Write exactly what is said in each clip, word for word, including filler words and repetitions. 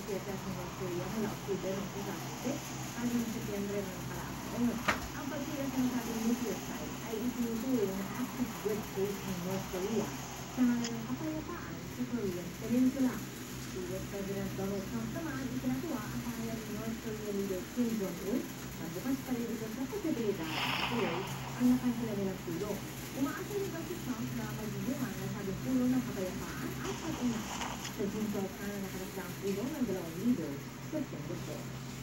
siyete sa North Korea mula October ng two thousand six hanggang Setyembre ng nakaraang taon. Ang pagtira sa nasabing nuclear site ay itinutuloy na active good faith ng North Korea sa ngalan ng kapayapaan sa Korean Peninsula. Si U S President Donald Trump naman ikinatuwa ang pahayag ng North Korean leader Kim Jong-un na bukas pa rin ito sa posibilidad na tuloy ang nakansala nilang tulong. Umaasa rin ba si Trump na magiging ang nasabing tulong ng kapayapaan at pag-unak sa June twelve na nakalagda ang tulong ng dalawang leaders sa Singapore.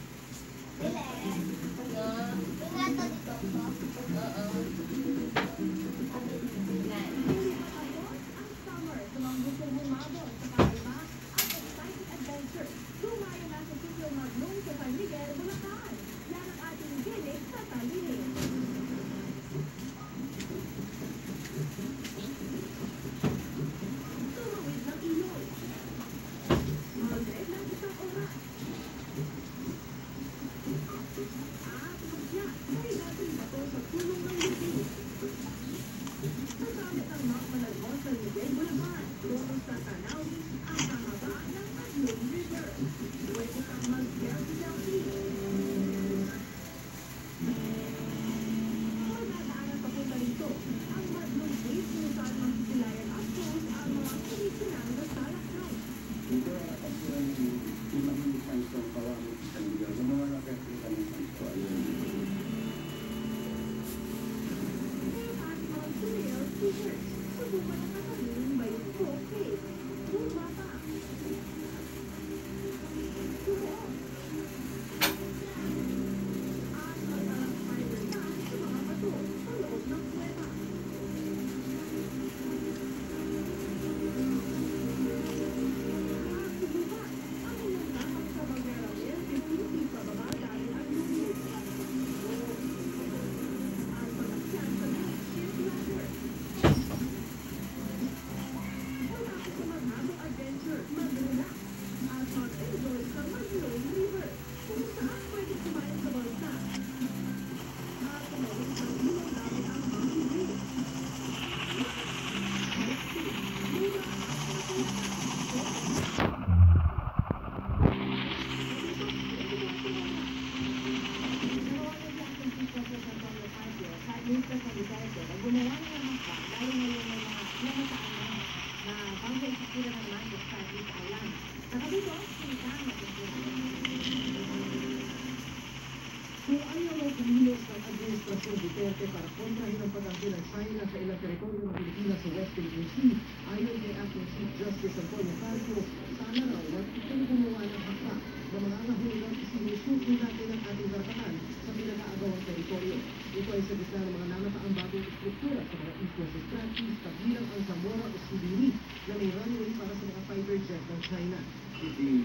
Duterte para kontrahin ang pag-angkin ng China sa ilang teritoryo ng Pilipinas sa West Philippine Sea. Ayon kay Acting Chief Justice Antonio Carpio, sana raw at ito gumawa ng hakla na mga nahulugan isinusuko natin ang ating karapatan sa pinag-aagawang teritoryo. Ito ay sa gitna ng mga namataang bagong struktura sa mga east-west strategies kabilang ang Zamora o Subiri na may runway para sa mga fighter jet ng China. If the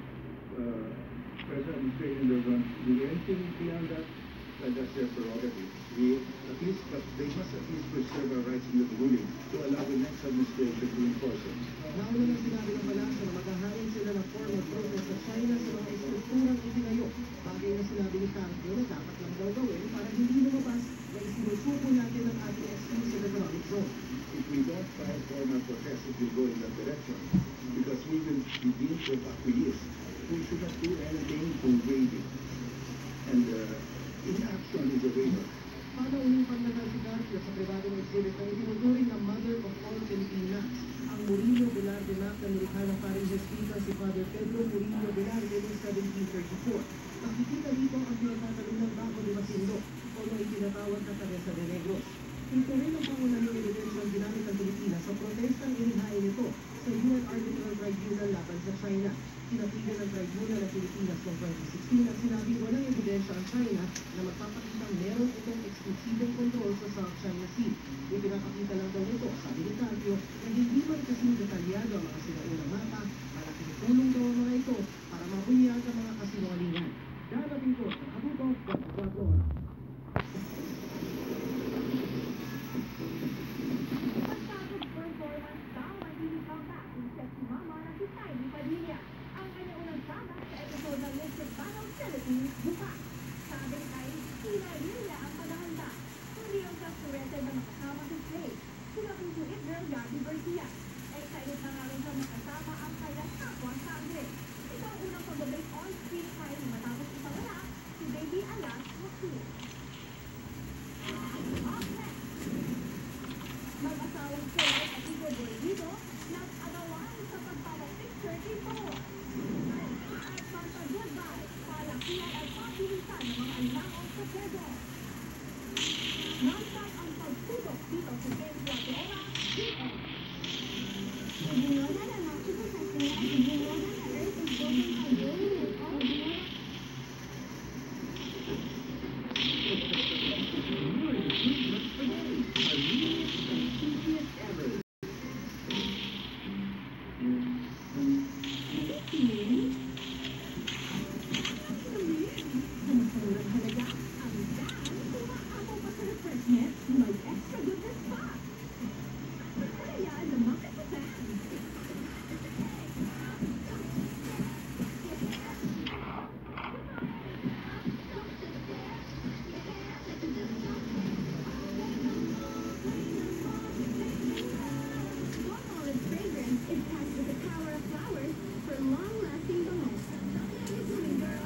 uh, President Administration does not do anything beyond that, and that's their prerogative. We at least, but they must at least preserve our rights in the ruling to allow the next administration to enforce it. Nauna nang sinabi ng balansa na maghahain sila ng formal protest sa China sa mga estrukturang itinayo. Bagay na sinabi ni Carpio na dapat lang daw gawin para hindi lumabas na isinusuko natin ang ating exclusive economic zone. If we don't file formal protest, it will go in that direction because we will be deemed with acquiesce. We should not do anything to waive it. And uh, inaction is a waiver. Panauling paglagal si Carpio sa pribadong exhibit na itinuturing na Mother of all Filipinas, ang Murillo Velarde Map na nilikha ng paring Jesuita si Father Pedro Murillo Velarde noong seventeen thirty-four. Nakikita dito ang pinagtatalim ng Bago de Masinloc o na itinatawag na Teresa de Negros. Ito rin ang pangunahing ebidensya ang ginamit ng Pilipinas sa protestang inihain nito sa U N Arbitral Tribunal laban sa China. Pinatigil ng Tribunal ng Pilipinas noong twenty sixteen at sinabing walang ebidensya ang China na magpapakitang meron itong eksklusibong kontrol sa South China Sea. Ipinapakita lang daw ito, sabi ni Carpio, na hindi man kasing detalyado ang mga sinaunang mapa, malaking tulong daw ang mga ito para mabunyag ang mga kasinungalingan. Darating ko sa Abuto, Guapo. Excited na nga rin siya makasama ang kanyang kapwa sangre. Ito ang unang pag Pinili? Sa masaluran halaga, ang daan, umaapaw pa sa refreshment, may extra goodness pa. Kaya lumakit sa pan. Guacamole's fragrance is packed with the power of flowers for long-lasting bonus. Sweet girl.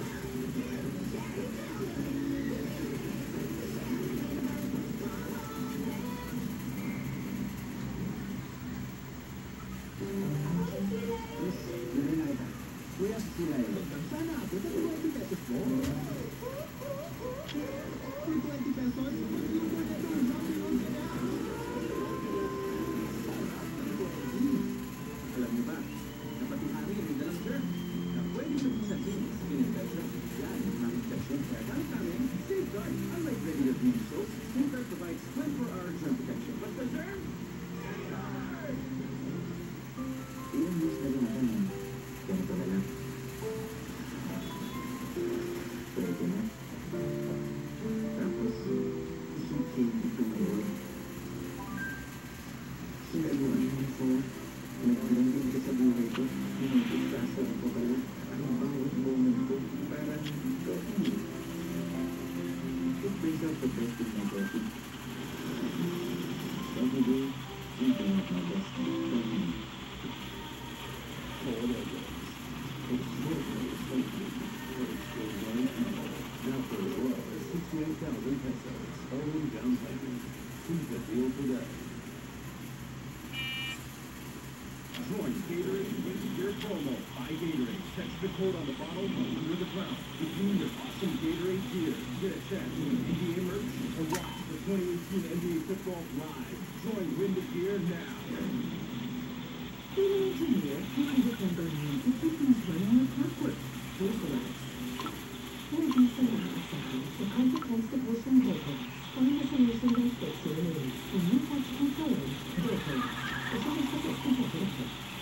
Miss Leonarda, kuya sila yun. Sana ako sa twenty pesos mo. For twenty pesos, mag-look for na doon. Nakilong ka na. Alam niyo ba, napatihari yung dalang shirt na pwede sa sa jeans, in-infection. Yan, non-infection. Kaya gamit namin, Safeguard. Unlike regular beauty soap, Safeguard provides twenty-four hour germ protection. But the germ, Safeguard! Ilang years na rin ako na ganito na lang. Pwede na. Tapos, isipin ito ngayon. Sinaluan mo ko. Nagkaroon din ka sa buhay ko. Pinagkasasabi ko kayo. Ang bawat moment ko. Parang coffee. It brings out the best in my coffee. Every day, I bring out my best coffee. For what I get. It's worth it. It's worth it. It's worth it. Now for the world, sixty-eight thousand pesos. Only down payment. Who's the deal today? Join Gatorade Winter Gear promo. Buy Gatorade. Text the code on the bottle under the crown. Redeem your awesome Gatorade gear. Get a chance to win N B A merch or watch the twenty eighteen N B A football live. Join Win the Gear now. Feeling engineer, nakikita ng domain, ipipinis mo ng mga password. Socialize. Hindi sa nakakasabi sa consequence sa pusong boto, kung nasalusin ng sexy release, hindi touch control, boto. Kasi may sakit sa boto.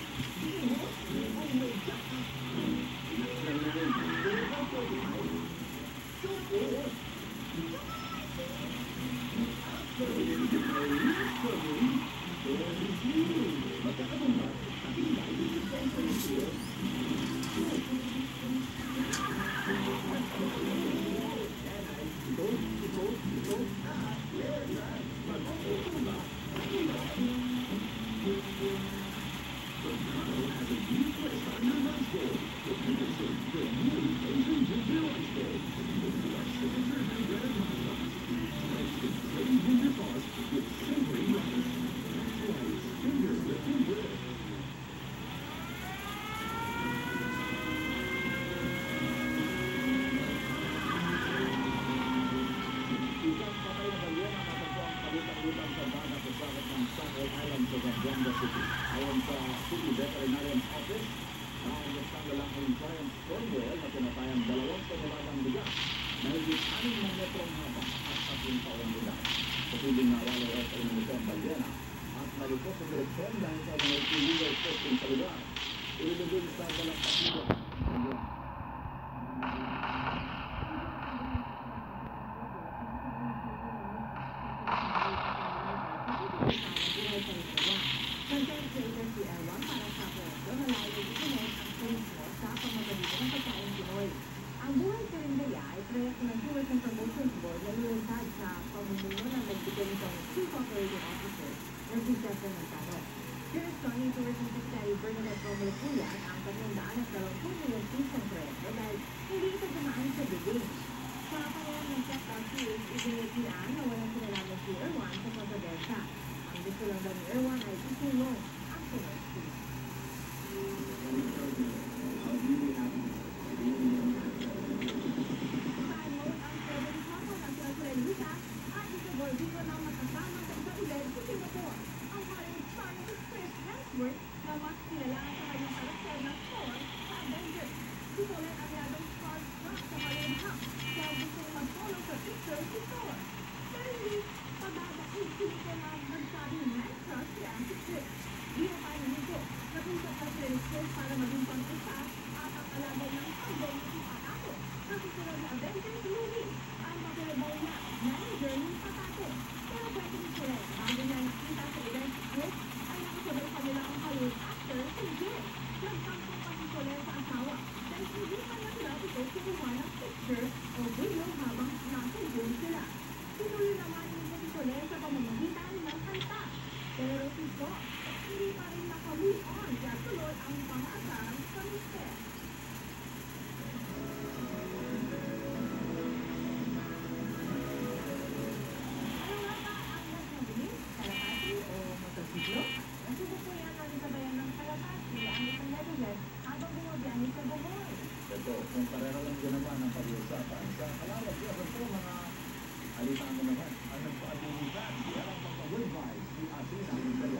Ayon sa City Veterinarian Office, nakakasang lalaki ng giant sperm whale na tinatayang dalawang tonelagang bigas na higit anim na metrong haba at tatlong taong bigas. Posibleng nawala rin sa imunitong balyena at nalipos sa direksyon dahil sa mga illegal posting sa lugar. Ililugin sa dalang patulong ng balyena. Content creator si Erwan para sa kwento na layo ikunin ang turismo sa pamamagitan ng pagkain Pinoy. Ang Buhay Karindaya ay proyekto ng Tourism Promotions Board na lulusad sa pamumuno ng nagbigay nitong Chief Operating Officer na si Jeffrey Montano. First, ni Tourism Secretary Bernadette Romulo Puyat ang kanyang daan at dalawang milyon pisong proyekto dahil hindi ito dumaan sa bibig. Sa pangalan ng Check Out Series, ibinitian na walang kinalaman si Erwan sa kontrobersya. Ang gusto lang daw ni Erwan ay isulong ang Pinoy Street. Side-mode ang February Hong ng Sir Lisa at isabol dito ng makasama sa isang event sa Singapore. Ang Hollywood star na si Chris Hemsworth na mas kilala sa kanyang karakter ng Thor sa Avengers. Dito ulit ang yadong starstruck sa Hollywood Hub kaya gusto niya mag-follow sa picture si Thor. Pero hindi pababait dito na nagsabi man crush siya si Chris. Di na tayo nito. Napunta pa si Chris para maging pang-isa kalaban ng pagdong si Patato. Nasusunod na Avengers movie, ang maglalabaw na manager ni Patato. Pero pwede ni Soler, bago niya nakita sa event script, ay nakasabay pa nila ang Hollywood actor si Jen. Nagpangkong pa si Soler sa asawa dahil hindi pa niya sila ito kumuha ng picture o video habang nasa Zoom sila. Tinuloy naman nito si Soler sa pamamagitan ng kanta. Pero si Fox, hindi pa rin naka-move on kaya tuloy ang pang-aasarang sa mister. Ano nga ba ang mas mabilis? Kalapati o motosiklo? Nasubok po yan ang sabayan ng kalapati ang isang netizen habang bumabiyahe sa Bohol. Ito, kung pareho lang din naman ang pag-uusapan sa kalawag niya, ito mga alitan mo naman ang nagpa-abilitan kaya ang pagka-good vibes ni Asis ang Italia.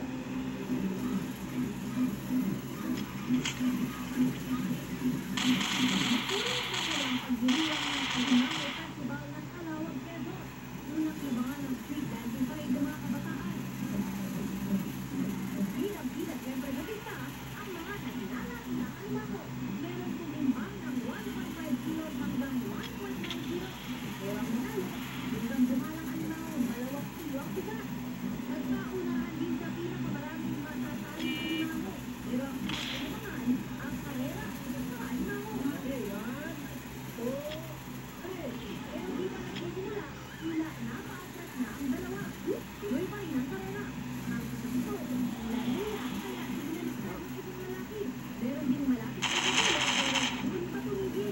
Sulit na silang pagdiriwang ng Alimango Festival ng Calawag, Quezon. Nung nakibangan ng street dancing parade ng mga kabataan. Bidang-bida siyempre nabita ang mga naginala na alimango. Meron tumimbang ng one point five kilos hanggang one point nine kilos. Pero ang manalo, biglang dumalang alimango, dalawang kilo ang bigat. Nagkaunahan din sa pinakamaraming matasaling alimango. Pero ang pinakailangan, ang karera sa alimango. Ayan. Oh, Pero di pa nagsisimula, tila napaatras na ang dalawa. Tuloy pa rin ang karera. Ang ito, lalila, kaya sinalisan ang isang lalaki. Meron ding malapit sa kanila, pero hindi pa tumigil.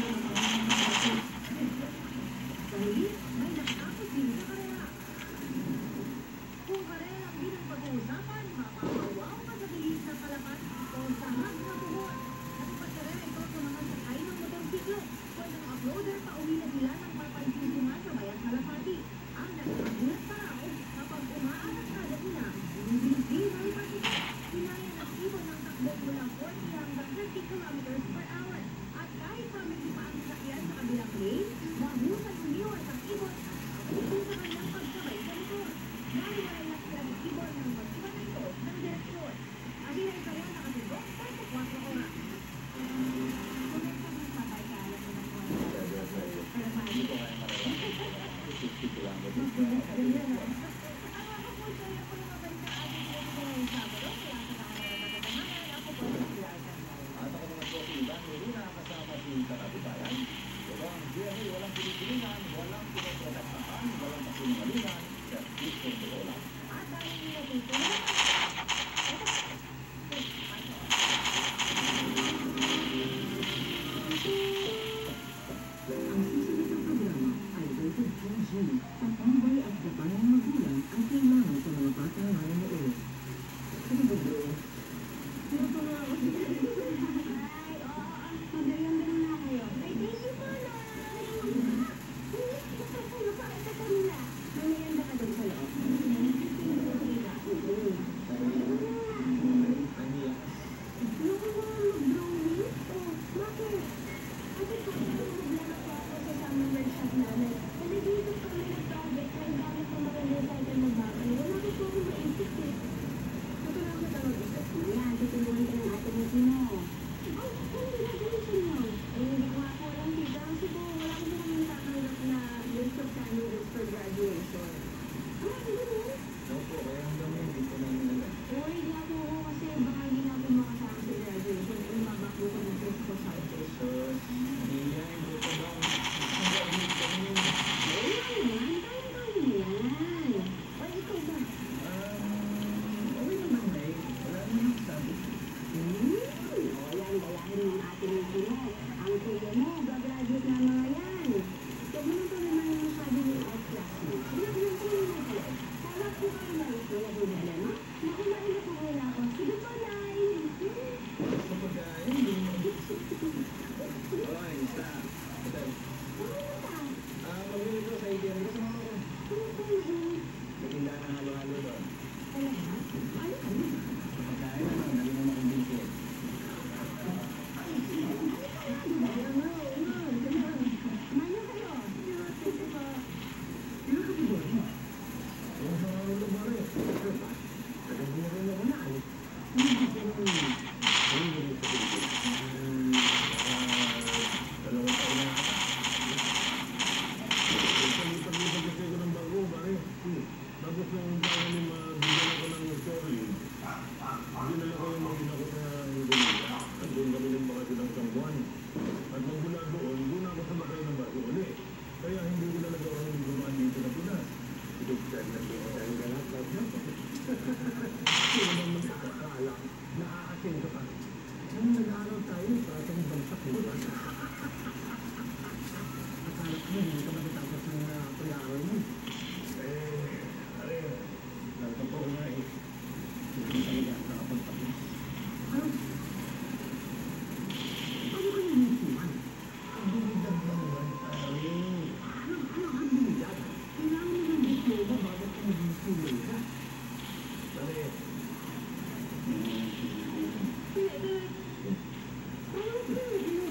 Sa huli, may nakakot din sa karera. Kung karera ang bilang pag-uusapan, mapapawaw ka sa bilis ng kalapat o sa hanggang buhon. Nagpakarera ito sa mga sakay ng motorsiklo. Kwentang uploader pa uwi na sila ng papansisimula sa bayan Kalapati. Ang nakakagulat pa raw kapag umaanak kada sila, hindi may patika. Sinaya ng ibon ng takbo mula forty hanggang thirty kilometers per hour. At kahit pa may iba ang sakyan sa kabilang lane, mahusay umiwas ang ibon at abutin sa kanyang pagsabay sa likod. Nahiwalay na sila ng ibon ng mag-iba na ito ng direksyon. Ang hinay pa rin nakatugok, thirty-four oras. Kung may pag-usapay ka, alam mo na po. Pero paano? Hindi ko kaya marala. sixty kilometers Mas per bilis hour. din yan, ah. Ang mga kapuso, yan po yung mabalik na ating pinagkita ngayong Sabado. Kaya sa mga nagtatamanan, ako po si Pilar Candal. At ako naman po si Ivan Medina, kasama si Karabibayan. atin ka pa. Nung nag-aaral tayo sa ating bansak, di ba? Akala ko hindi ka matatapos ng uh, pre-aaral mo. Eh, pare, nagtotoo nga eh. Hindi talaga nakapagtapos. Ano? Ano ka nilisiman? Ang bilidad lang naman, pare. Ano, ano ang bilidad? Kailangan mo ng diploma bago ka maging student ka. Pare, pwede. Parang pwede yun.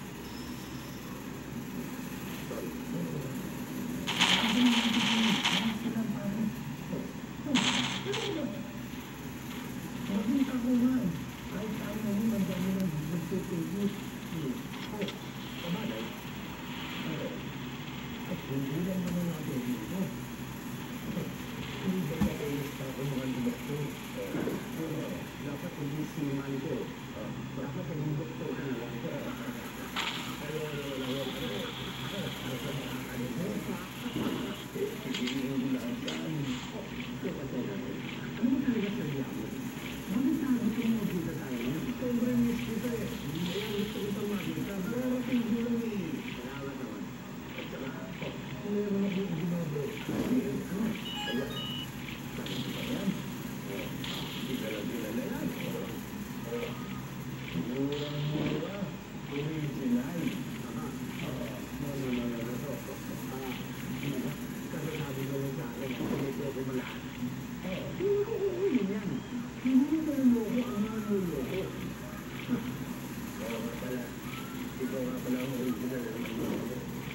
Sorry. Sabi mo natin yun. Malas ka lang, pare. Oh, ano ba? Maging ako nga eh. Kahit tayo naman ang dami ng nagtutulog. Oh, kamalay. Eh, at hindi lang naman natin dito. Hindi ba ka kayo sa kumuhan ng doktor? Eh, dapat hindi sinuman ko. Dapat hindi doktor ka na lang. Pero, wala ko. Nasa makakali ko. Eh, hindi mo na ang saan. Oh, kapatay natin. Ano mo talaga sa diabo? Bakit sabi ko mo kita tayo? Sobrang miss kita eh. Hindi yan gusto ko pang makita. Darating ko lang eh. Salamat naman. At saka, oh, meron ako yung ginagawa. Ayun, ano? Kaya, sabi ko pa yan. Oh, hindi ka lang kilala yan. Oh, murang-mura. Original. Aha. Oh, no, no, no, no, no. Ah, kasi sabi ko lang sa akin, hindi ko malaan. Oh, hindi ko uuwi yan. Hindi ko loko ang manuloko. Oo nga pala. Ikaw nga pala ang original ng manuloko.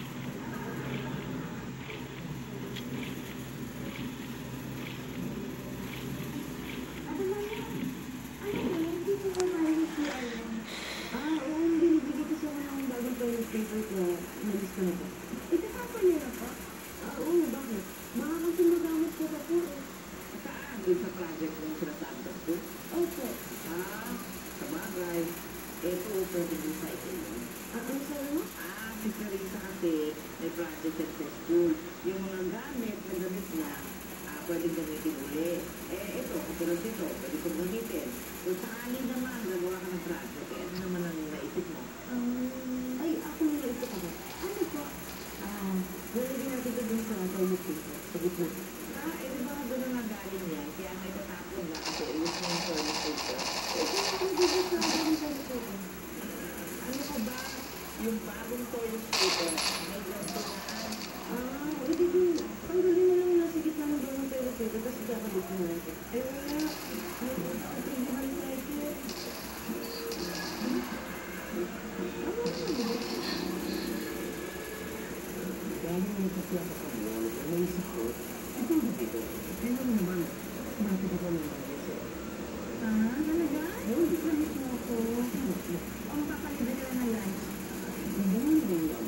Ano ba yan? Ano ba yan? Hindi ko ba mahilig si Arlen? Ah, oo, hindi. Bibigay kasi ako ng bagong toilet paper ko. Umalis ko na po. Itatapon niyo na po? Ah, oo. Bakit? Baka kasi magamit ko pa po eh. Saan? Doon sa project ng sinasabi sa school? Opo. Ah, sa bagay. Ito, pwede recycle yun. Ah, ano sabi mo? Ah, si Carissa kasi may project yan sa school. Yung mga gamit na gamit niya, ah, pwede gamitin uli. Eh, ito, katulad dito, pwede kong gamitin. Kung sakali naman, gagawa ka ng project, eh, ano naman ang naisip mo? Um, ay, ako yung naisip ako. Ano po? Ah, lalagyan natin ito dun sa toilet paper. Sa gitna. Ah, eh, di ba doon na galing yan? Kaya may tatapon na kasi ilis mo yung toilet paper. Eh, kung ako dito sa aking toilet paper. Ano ka ba? Yung bagong toilet paper, may ganito na. Ah, hindi din. Tanggalin mo lang yung nasa gitna ng bagong toilet paper kasi kakabit mo lang ito. Eh, wala. May hindi man like it. Ano ba? Kaya nung kasi ako sa mall, ang naisip ko, ito na dito. Kaya naman, bakit ako nang mag-isip? Ah, talaga? Oo, di ba mo ako? O makakalibre ka na lunch? Ganun din lang.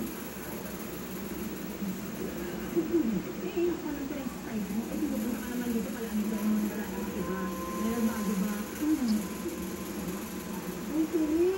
Eh, ako ng price price mo. Eh, di ba ka naman dito pala ang ito ang mga lalaki, diba? Meron bago ba? Hmm. Ay, tuloy.